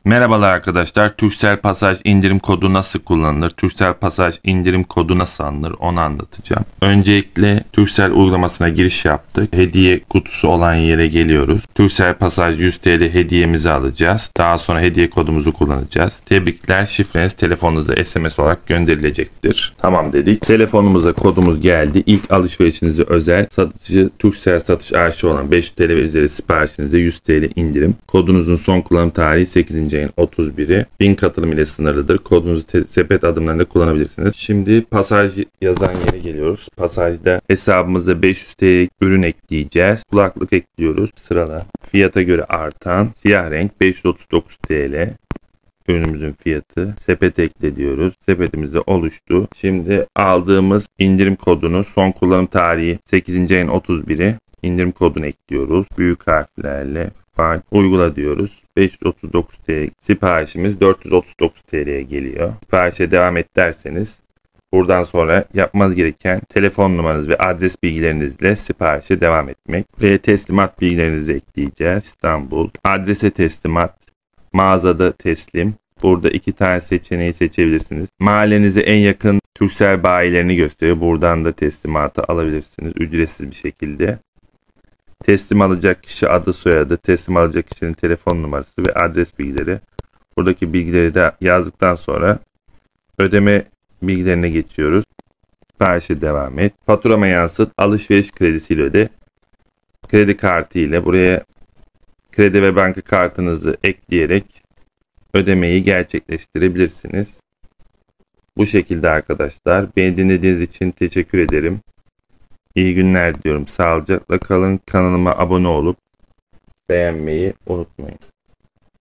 Merhabalar arkadaşlar. Turkcell Pasaj indirim kodu nasıl kullanılır? Turkcell Pasaj indirim kodu nasıl alınır? Onu anlatacağım. Öncelikle Turkcell uygulamasına giriş yaptık. Hediye kutusu olan yere geliyoruz. Turkcell Pasaj 100 TL hediyemizi alacağız. Daha sonra hediye kodumuzu kullanacağız. Tebrikler, şifreniz telefonunuza SMS olarak gönderilecektir. Tamam dedik. Telefonumuza kodumuz geldi. İlk alışverişinize özel satıcı Turkcell satış arşivi olan 5 TL ve üzeri siparişinize 100 TL indirim. Kodunuzun son kullanım tarihi 8. ayın 31'i. 1000 katılım ile sınırlıdır. Kodunuzu sepet adımlarında kullanabilirsiniz. Şimdi pasaj yazan yere geliyoruz. Pasajda hesabımızda 500 TL ürün ekleyeceğiz. Kulaklık ekliyoruz. Sırala. Fiyata göre artan. Siyah renk 539 TL. Ürünümüzün fiyatı. Sepet ekle diyoruz. Sepetimizde oluştu. Şimdi aldığımız indirim kodunu son kullanım tarihi 8. ayın 31'i. İndirim kodunu ekliyoruz. Büyük harflerle uygula diyoruz. 539 TL siparişimiz 439 TL'ye geliyor. Siparişe devam et derseniz buradan sonra yapmanız gereken telefon numaranız ve adres bilgilerinizle siparişe devam etmek. Ve teslimat bilgilerinizi ekleyeceğiz. İstanbul. Adrese teslimat. Mağazada teslim. Burada 2 tane seçeneği seçebilirsiniz. Mahallenize en yakın Turkcell bayilerini gösteriyor. Buradan da teslimatı alabilirsiniz ücretsiz bir şekilde. Teslim alacak kişi adı soyadı, teslim alacak kişinin telefon numarası ve adres bilgileri. Buradaki bilgileri de yazdıktan sonra ödeme bilgilerine geçiyoruz. Siparişe devam et. Faturama yansıt. Alışveriş kredisiyle öde. Kredi kartı ile buraya kredi ve banka kartınızı ekleyerek ödemeyi gerçekleştirebilirsiniz. Bu şekilde arkadaşlar. Beni dinlediğiniz için teşekkür ederim. İyi günler diliyorum. Sağlıcakla kalın. Kanalıma abone olup beğenmeyi unutmayın.